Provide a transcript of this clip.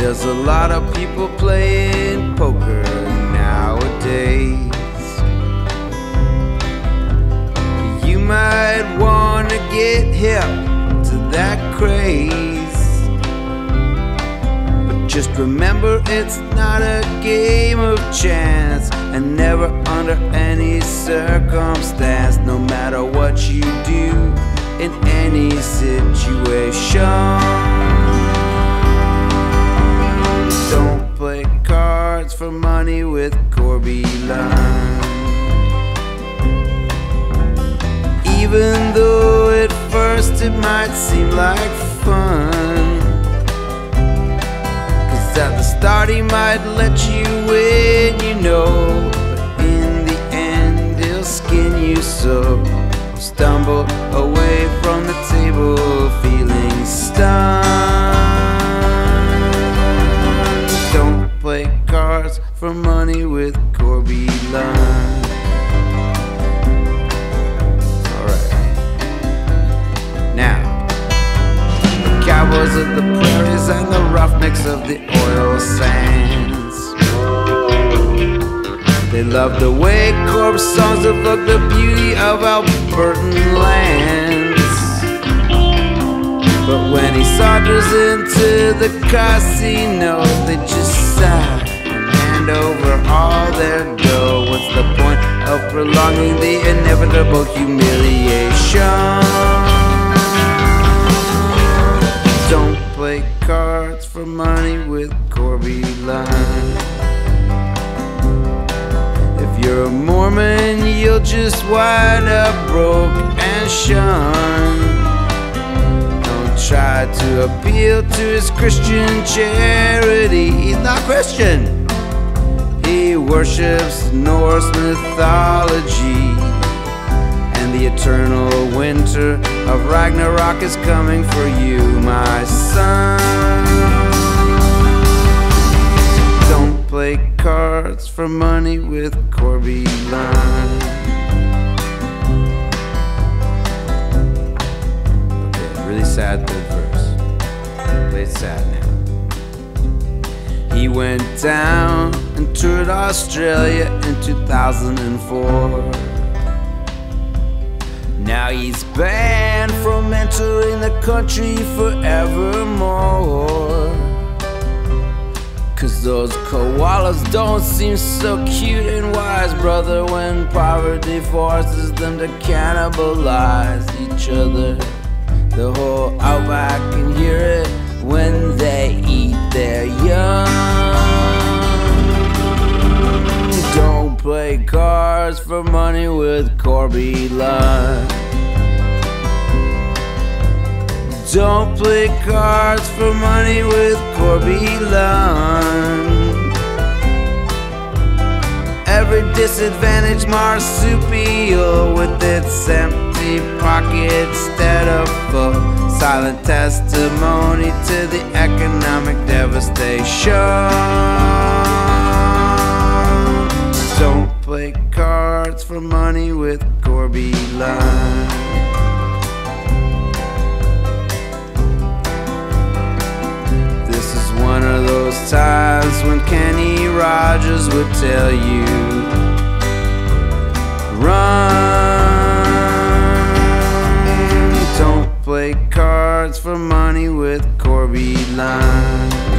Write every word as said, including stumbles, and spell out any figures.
There's a lot of people playing poker nowadays. You might wanna get hip to that craze, but just remember it's not a game of chance, and never under any circumstance, no matter what you do in any situation. Don't play cards for money with Corby Lund. Even though at first it might seem like fun, 'cause at the start he might let you win, you know, but in the end he'll skin you so. Stumble away from the table feeling stunned. Don't play cards for money with Corby Lund. Alright. Now, the cowboys of the prairies and the roughnecks of the oil sands, they love the way Corby songs evoke the beauty of Albertan lands. But when he saunters into the casino, they just sigh and hand over all their dough. What's the point of prolonging the inevitable humiliation? Don't play cards for money with Corby Lund. If you're a Mormon, you'll just wind up broke and shunned. Don't try to appeal to his Christian charity. He's not Christian. He worships Norse mythology, and the eternal winter of Ragnarok is coming for you, my son. Don't play cards for money with Corby Lund. Okay, really sad third verse. Play it sad now. He went down and toured Australia in two thousand four. Now he's banned from entering the country forevermore, 'cause those koalas don't seem so cute and wise, brother, when poverty forces them to cannibalize each other. The whole outback can hear it when they eat their young. Don't play cards for money with Corby Lund. Don't play cards for money with Corby Lund. Every disadvantaged marsupial with its empty pocket instead of full, silent testimony to the economic devastation. Don't play cards for money with Corby Lund. One of those times when Kenny Rogers would tell you, run. Don't play cards for money with Corby Lund.